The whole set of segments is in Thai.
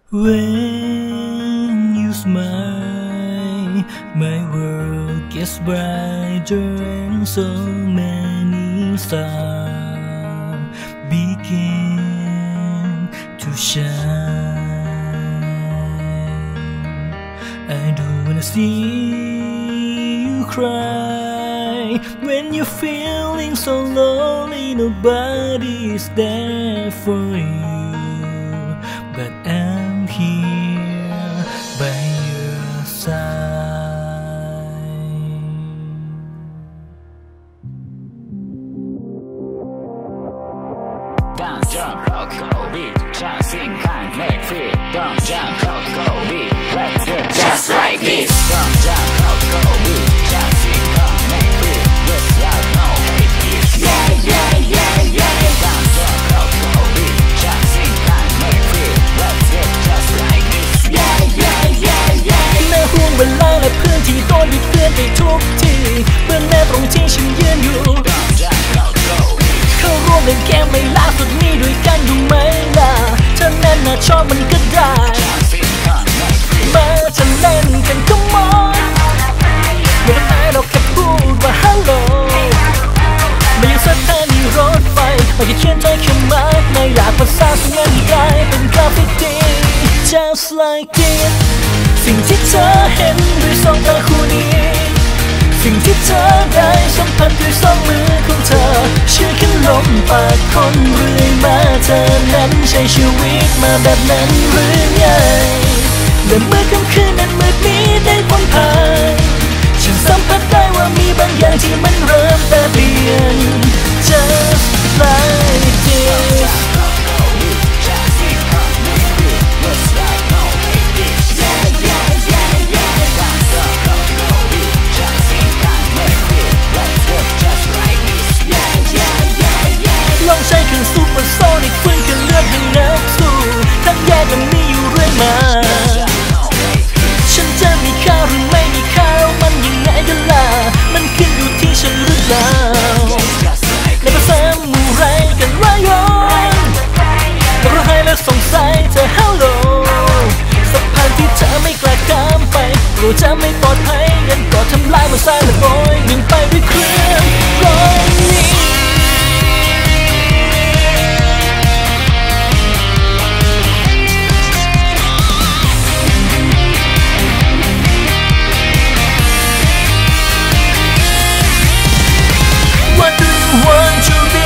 When you smile, my world gets brighter and so many stars begin to shine. I don't wanna see you cry when you're feeling so lonely. Nobody is there for you, but I'm here by your side. 当这 Broccoli 相信看 Netflix 当这 Broccoli Let's do just like this 当这 Broccoli 相信看 Netflix This love no hate this Yeah yeah yeah yeah 当这 Broccoli 相信看 Netflix Let's do just like this Yeah yeah yeah yeah แม้ห่วงเวลาและเพื่อนที่โดนบิดเบือนไปทุกทีเบื้องหน้าตรงที่ฉันยืนอยู่เข้าร่วมเล่นเกมไม่ล่าสุดนี้ด้วยกันดูไหมล่ะเธอนั้นน่าชอบมันก็ได้มาจะเล่นกันก็มองไม่ต้องอายหรอกแค่พูดว่าฮัลโหลไม่อยากสถานีรถไฟไม่อยากเขียนใจแค่มากไม่อยากภาษาสงานกลายเป็นกราฟฟิตี Just like this สิ่งที่เธอเห็นด้วยสองตาคู่นี้สิ่งที่เธอได้สัมผัสด้วยสองมือของเธอเชื่อแค่ลมปากคนเรื่อยมาเธอนั้นใช้ชีวิตมาแบบนั้นหรือไงและเมื่อค่ำคืนนั้นมืดมิดได้พ้นผ่านฉันสัมผัสได้ว่ามีบางอย่างที่มันเริ่มแปรเปลี่ยน Just like thisลองใช้เครื่องซูเปอร์โซนิกฟื้นคืนเลือดให้นักสู้ทั้งแยกมันมีอยู่เรื่อยมาฉันจะมีค่าหรือไม่มีค่ามันยังไงกันล่ะมันขึ้นอยู่ที่ฉันหรือเปล่าในภาษาหมู่ไรกันว่าย้อนเราให้และสงสัยเธอฮัลโหลสะพานที่เธอไม่กล้าข้ามไปกลัวจะไม่ปลอดภัยงั้นก็ทำลายมันซะและโอยวิ่งไปด้วยเครื่องร้อยนี้What do you want to be?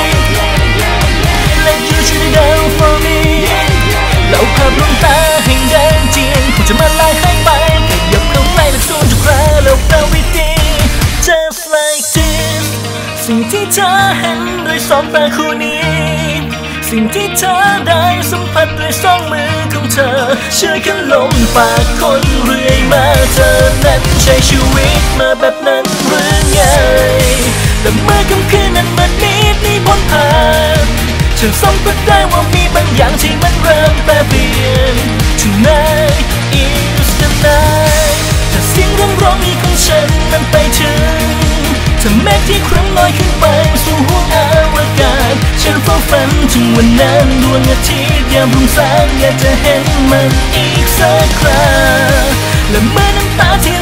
Let you shoot it down for me เราภาพลวงตาให้แดงเจียงคงจะมาลายหายไปขยับเข้าใกล้และสู้ทุกคราแล้วเราวิธี Just like this สิ่งที่เธอเห็นด้วยสองตาคู่นี้สิ่งที่เธอได้สัมผัสด้วยสองมือของเธอเชื่อแค่ลมปากคนเรื่อยมาเธอนั้นใช้ชีวิตมาแบบนั้นหรือไงแต่เมื่อค่ำคืนนั้นมันมิดนี่พ้นผ่านฉันสัมผัสได้ว่ามีบางอย่างที่มันเริ่มแปรเปลี่ยน Tonight is the night ถ้าเสียงร้องนี้ของฉันมันไปถึงถ้าเมฆที่ครึ่งลอยขึ้นไปสู่ห้วงอวกาศฉันเฝ้าฝันถึงวันนั้นดวงอาทิตย์ยามรุ่งสางอยากจะเห็นมันอีกสักครั้งและเมื่อน้ำตาที่